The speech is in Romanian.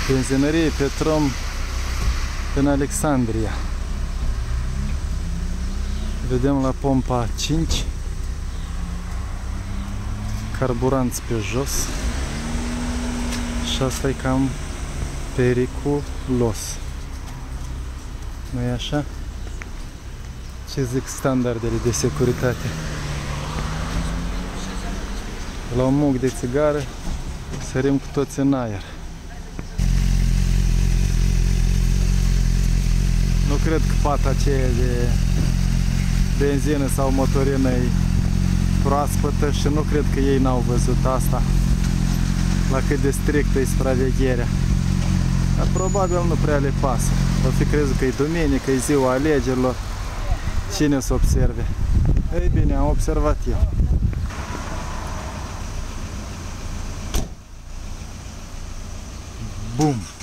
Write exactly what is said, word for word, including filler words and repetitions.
benzinărie Petrom în Alexandria. Vedem la pompa cinci, carburanți pe jos și asta e cam periculos. Nu-i așa? Ce zic standardele de securitate? La un muc de țigară sărim cu toți în aer. Nu cred că pata aceea de benzină sau motorină e proaspătă și nu cred că ei n-au văzut asta, la cât de strictă e supravegherea. Dar probabil nu prea le pasă. O fi crezut că e duminică, e ziua alegerilor. Cine o să observe? Ei bine, am observat eu. Bum!